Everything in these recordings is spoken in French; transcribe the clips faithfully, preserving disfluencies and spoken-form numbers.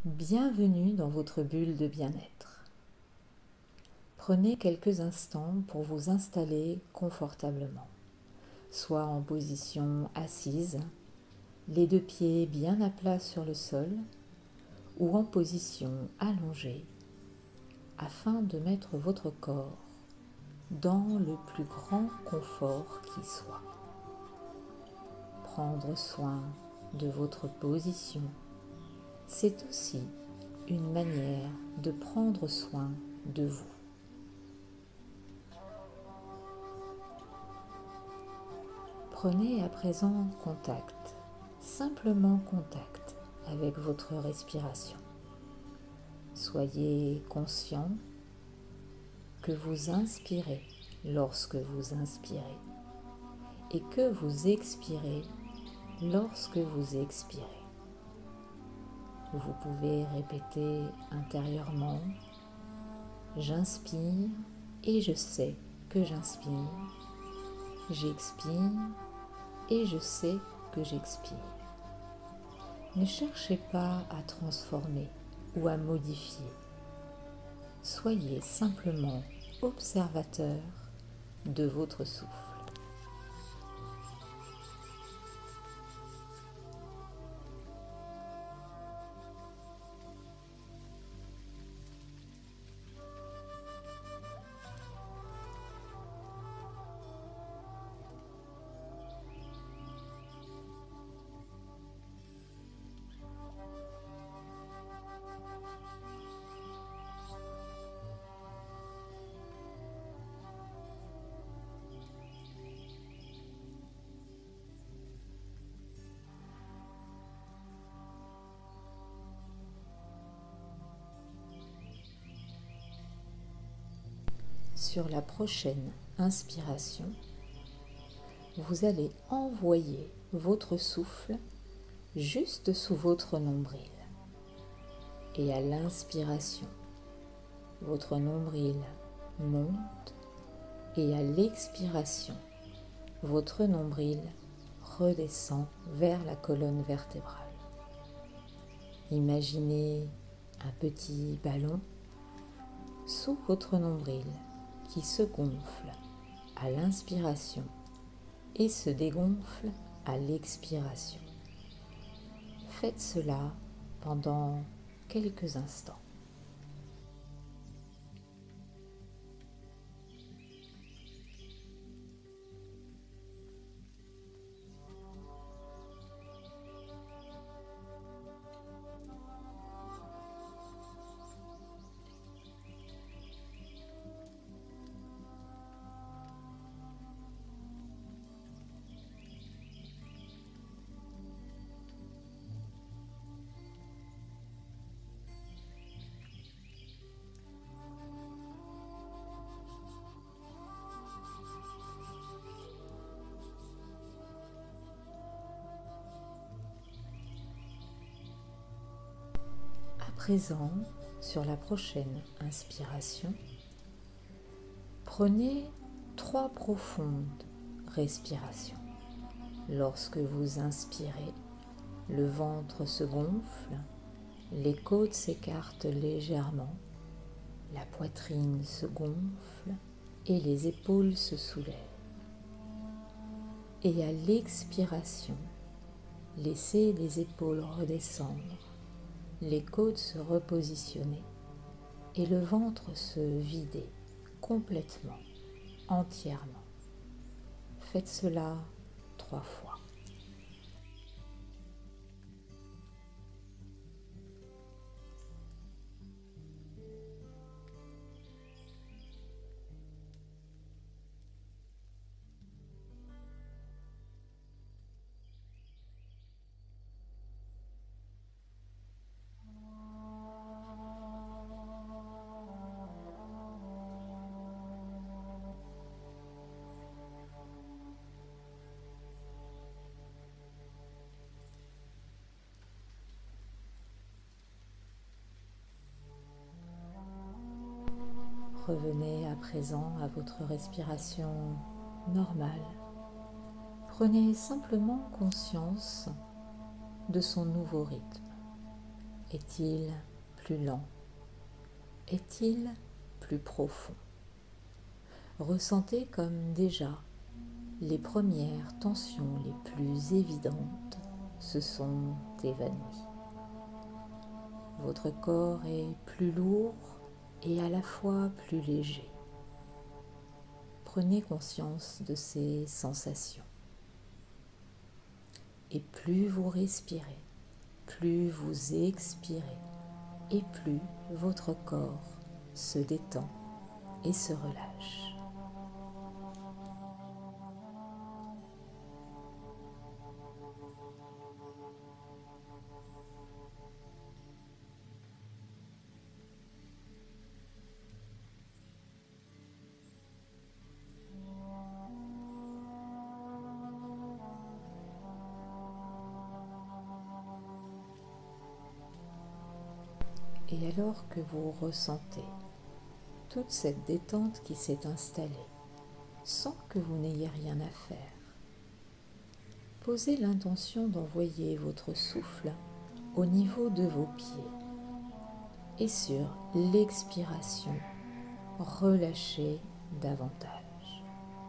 Bienvenue dans votre bulle de bien-être. Prenez quelques instants pour vous installer confortablement, soit en position assise, les deux pieds bien à plat sur le sol, ou en position allongée, afin de mettre votre corps dans le plus grand confort qui soit. Prendre soin de votre position, c'est aussi une manière de prendre soin de vous. Prenez à présent contact, simplement contact avec votre respiration. Soyez conscient que vous inspirez lorsque vous inspirez et que vous expirez lorsque vous expirez. Vous pouvez répéter intérieurement « J'inspire et je sais que j'inspire. J'expire et je sais que j'expire. » Ne cherchez pas à transformer ou à modifier. Soyez simplement observateur de votre souffle. Sur la prochaine inspiration, vous allez envoyer votre souffle juste sous votre nombril. Et à l'inspiration, votre nombril monte et à l'expiration, votre nombril redescend vers la colonne vertébrale. Imaginez un petit ballon sous votre nombril qui se gonfle à l'inspiration et se dégonfle à l'expiration. Faites cela pendant quelques instants. À présent, sur la prochaine inspiration, prenez trois profondes respirations. Lorsque vous inspirez, le ventre se gonfle, les côtes s'écartent légèrement, la poitrine se gonfle et les épaules se soulèvent. Et à l'expiration, laissez les épaules redescendre, les côtes se repositionner et le ventre se vider complètement, entièrement. Faites cela trois fois. Revenez à présent à votre respiration normale. Prenez simplement conscience de son nouveau rythme Est-il plus lent? Est-il plus profond? Ressentez comme déjà les premières tensions les plus évidentes se sont évanouies. Votre corps est plus lourd et à la fois plus léger. Prenez conscience de ces sensations. Et plus vous respirez, plus vous expirez, et plus votre corps se détend et se relâche. Et alors que vous ressentez toute cette détente qui s'est installée, sans que vous n'ayez rien à faire, posez l'intention d'envoyer votre souffle au niveau de vos pieds. Et sur l'expiration, relâchez davantage.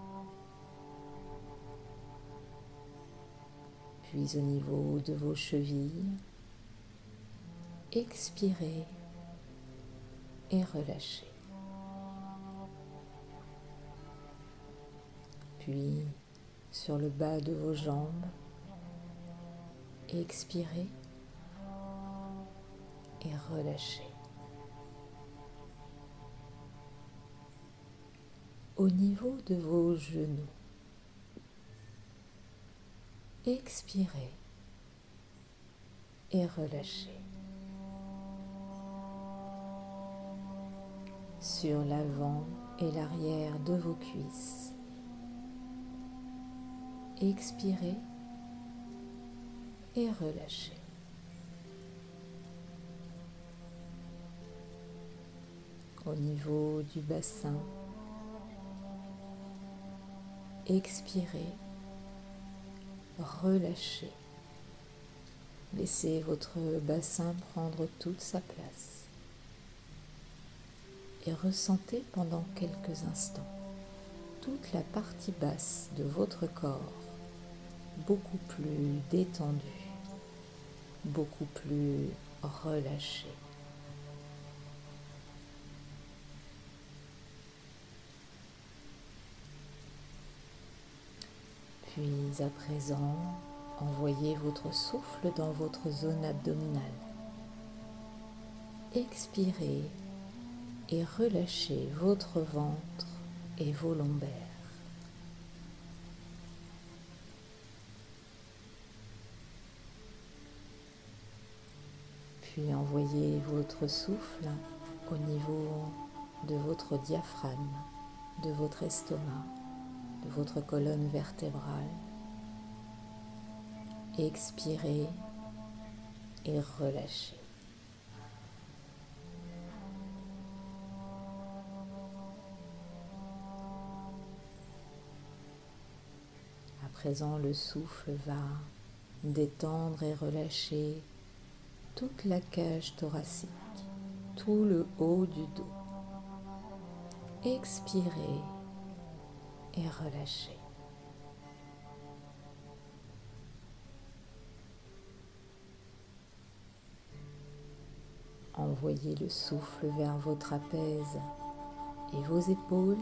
Puis au niveau de vos chevilles, expirez et relâchez. Puis sur le bas de vos jambes, expirez et relâchez. Au niveau de vos genoux, expirez et relâchez. Sur l'avant et l'arrière de vos cuisses, expirez et relâchez. Au niveau du bassin, expirez, relâchez. Laissez votre bassin prendre toute sa place et ressentez pendant quelques instants toute la partie basse de votre corps beaucoup plus détendue, beaucoup plus relâchée. Puis à présent, envoyez votre souffle dans votre zone abdominale. Expirez et relâchez votre ventre et vos lombaires. Puis envoyez votre souffle au niveau de votre diaphragme, de votre estomac, de votre colonne vertébrale. Expirez et relâchez. À présent, le souffle va détendre et relâcher toute la cage thoracique, tout le haut du dos. Expirez et relâchez. Envoyez le souffle vers vos trapèzes et vos épaules.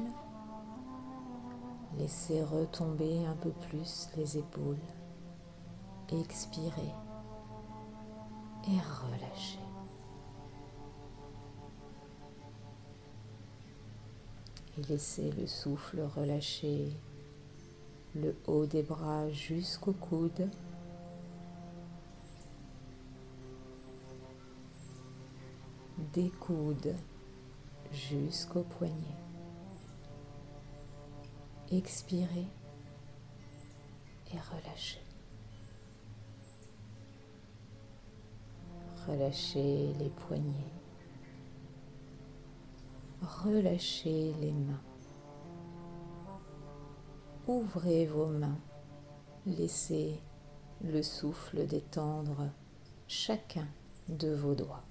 Laissez retomber un peu plus les épaules. Expirez et relâchez. Et laissez le souffle relâcher le haut des bras jusqu'au coude. Des coudes jusqu'au poignet. Expirez et relâchez. Relâchez les poignets. Relâchez les mains. Ouvrez vos mains. Laissez le souffle détendre chacun de vos doigts.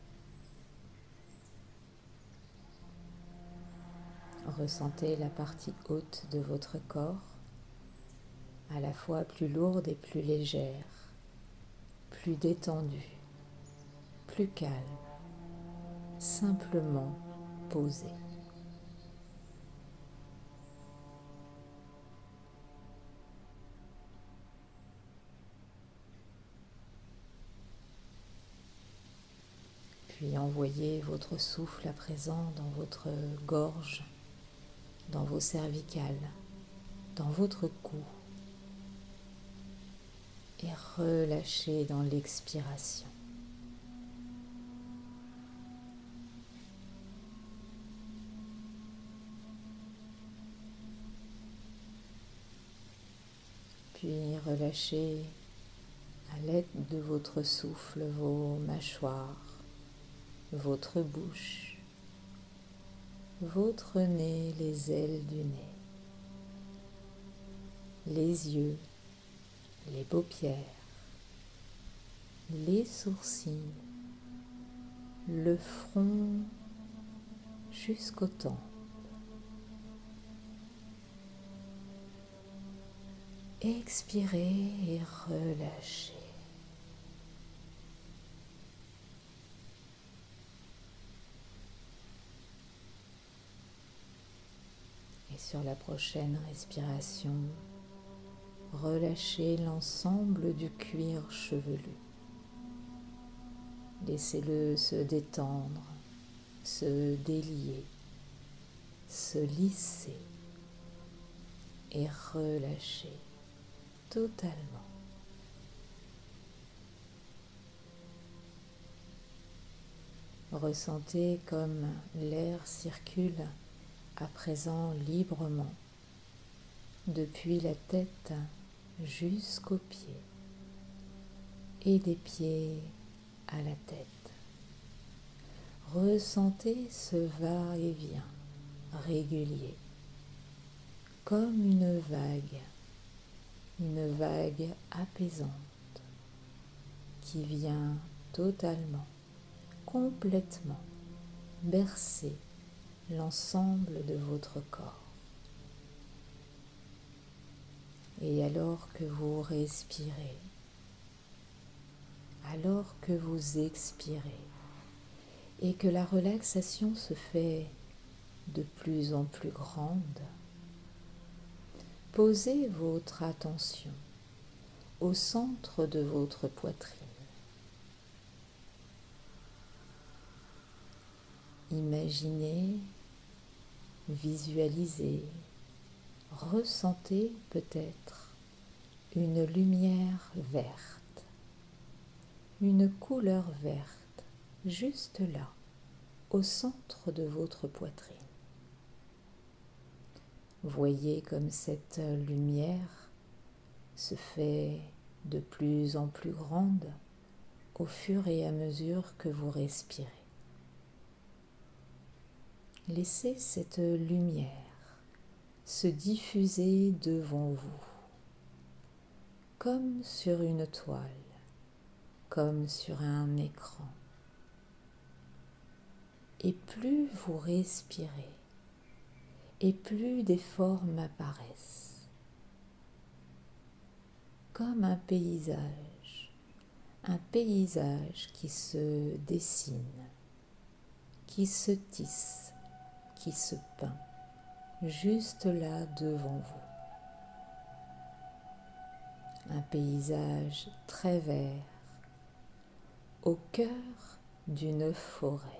Ressentez la partie haute de votre corps, à la fois plus lourde et plus légère, plus détendue, plus calme, simplement posée. Puis envoyez votre souffle à présent dans votre gorge, dans vos cervicales, dans votre cou et relâchez dans l'expiration. Puis relâchez à l'aide de votre souffle vos mâchoires, votre bouche, votre nez, les ailes du nez, les yeux, les paupières, les sourcils, le front jusqu'aux tempes. Expirez et relâchez. Et sur la prochaine respiration, relâchez l'ensemble du cuir chevelu. Laissez-le se détendre, se délier, se lisser et relâcher totalement. Ressentez comme l'air circule à présent librement depuis la tête jusqu'aux pieds et des pieds à la tête. Ressentez ce va-et-vient régulier comme une vague, une vague apaisante qui vient totalement, complètement bercer l'ensemble de votre corps. Et alors que vous respirez, alors que vous expirez et que la relaxation se fait de plus en plus grande, posez votre attention au centre de votre poitrine. Imaginez, visualisez, ressentez peut-être une lumière verte, une couleur verte, juste là, au centre de votre poitrine. Voyez comme cette lumière se fait de plus en plus grande au fur et à mesure que vous respirez. Laissez cette lumière se diffuser devant vous, comme sur une toile, comme sur un écran. Et plus vous respirez, et plus des formes apparaissent, comme un paysage, un paysage qui se dessine, qui se tisse, qui se peint, juste là devant vous. Un paysage très vert, au cœur d'une forêt.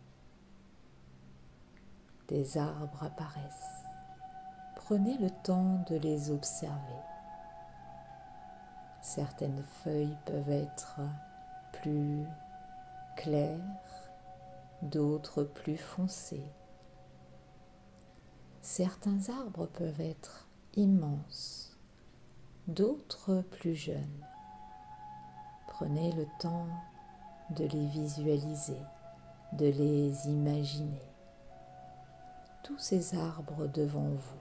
Des arbres apparaissent. Prenez le temps de les observer. Certaines feuilles peuvent être plus claires, d'autres plus foncées. Certains arbres peuvent être immenses, d'autres plus jeunes. Prenez le temps de les visualiser, de les imaginer. Tous ces arbres devant vous.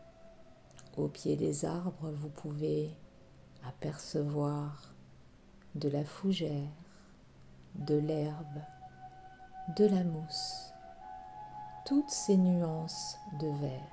Au pied des arbres, vous pouvez apercevoir de la fougère, de l'herbe, de la mousse, toutes ces nuances de vert.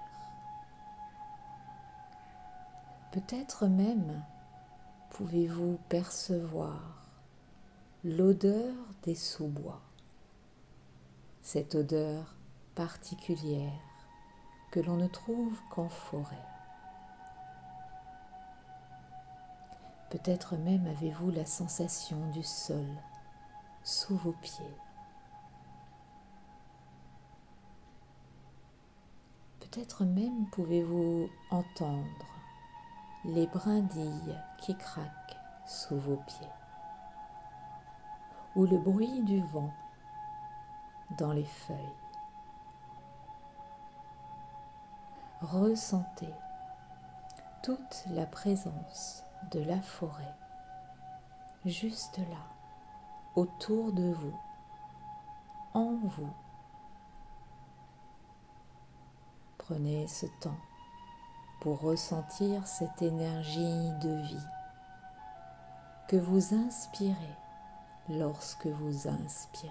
Peut-être même pouvez-vous percevoir l'odeur des sous-bois, cette odeur particulière que l'on ne trouve qu'en forêt. Peut-être même avez-vous la sensation du sol sous vos pieds. Peut-être même pouvez-vous entendre les brindilles qui craquent sous vos pieds, ou le bruit du vent dans les feuilles. Ressentez toute la présence de la forêt, juste là, autour de vous, en vous. Prenez ce temps pour ressentir cette énergie de vie que vous inspirez lorsque vous inspirez.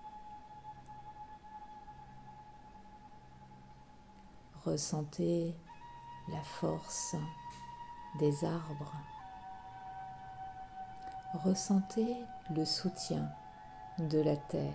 Ressentez la force des arbres. Ressentez le soutien de la terre.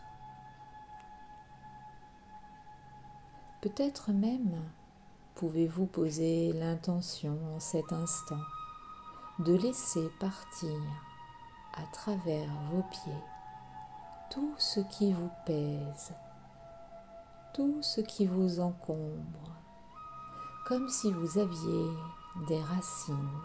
Peut-être même pouvez-vous poser l'intention en cet instant de laisser partir à travers vos pieds tout ce qui vous pèse, tout ce qui vous encombre, comme si vous aviez des racines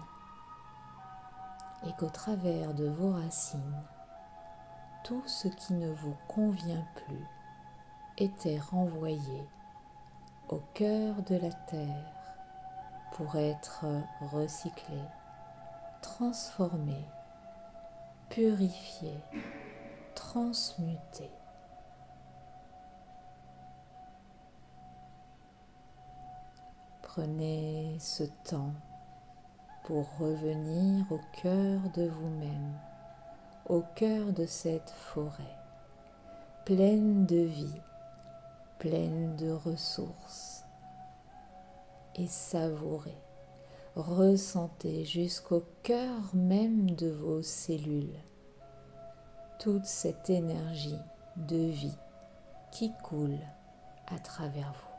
et qu'au travers de vos racines, tout ce qui ne vous convient plus était renvoyé au cœur de la terre pour être recyclé, transformé, purifié, transmuté. Prenez ce temps pour revenir au cœur de vous-même, au cœur de cette forêt, pleine de vie, pleine de ressources, et savourez, ressentez jusqu'au cœur même de vos cellules toute cette énergie de vie qui coule à travers vous.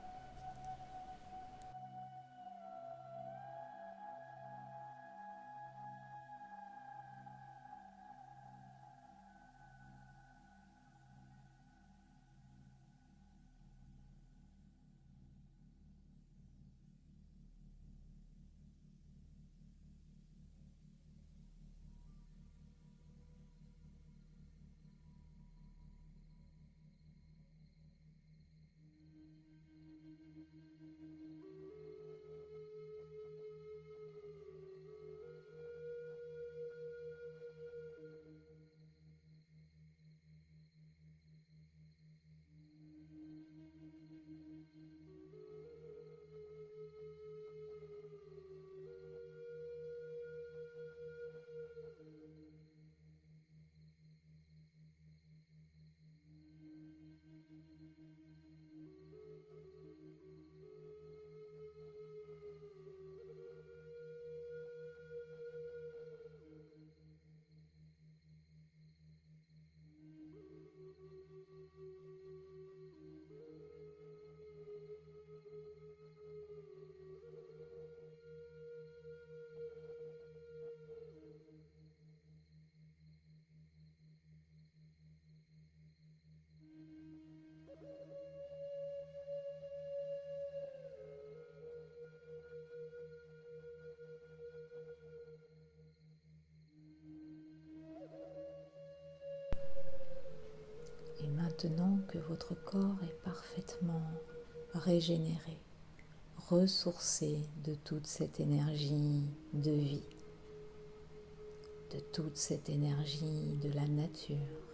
Maintenant que votre corps est parfaitement régénéré, ressourcé de toute cette énergie de vie, de toute cette énergie de la nature,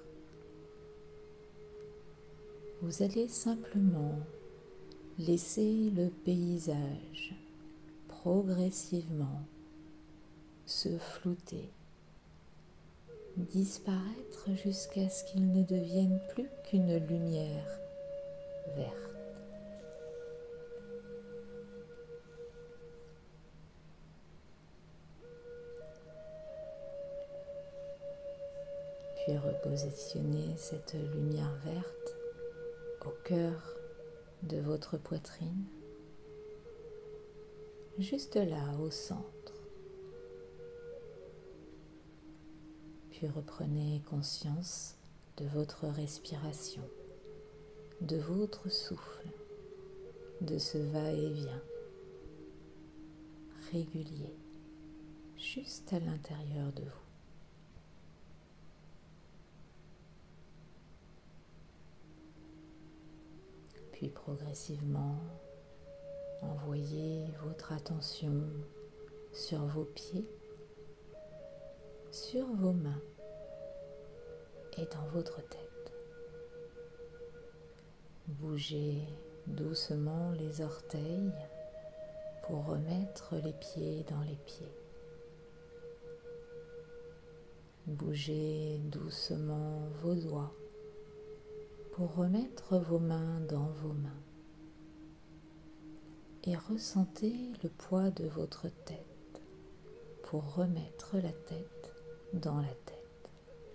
vous allez simplement laisser le paysage progressivement se flouter disparaître jusqu'à ce qu'il ne devienne plus qu'une lumière verte. Puis repositionnez cette lumière verte au cœur de votre poitrine, juste là au centre. Puis reprenez conscience de votre respiration, de votre souffle, de ce va-et-vient régulier, juste à l'intérieur de vous. Puis progressivement, envoyez votre attention sur vos pieds, sur vos mains et dans votre tête. Bougez doucement les orteils pour remettre les pieds dans les pieds. Bougez doucement vos doigts pour remettre vos mains dans vos mains. Et ressentez le poids de votre tête pour remettre la tête dans la tête.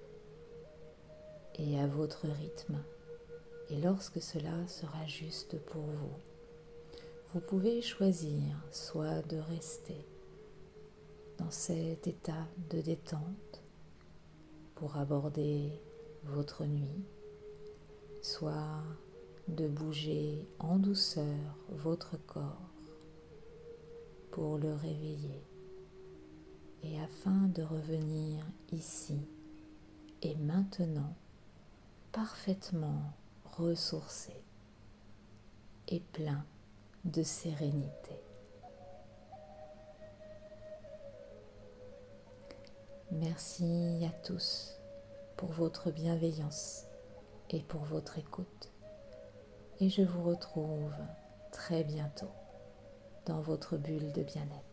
Et à votre rythme, et lorsque cela sera juste pour vous, vous pouvez choisir soit de rester dans cet état de détente pour aborder votre nuit, soit de bouger en douceur votre corps pour le réveiller et afin de revenir ici et maintenant parfaitement ressourcé et plein de sérénité. Merci à tous pour votre bienveillance et pour votre écoute. Et je vous retrouve très bientôt dans votre bulle de bien-être.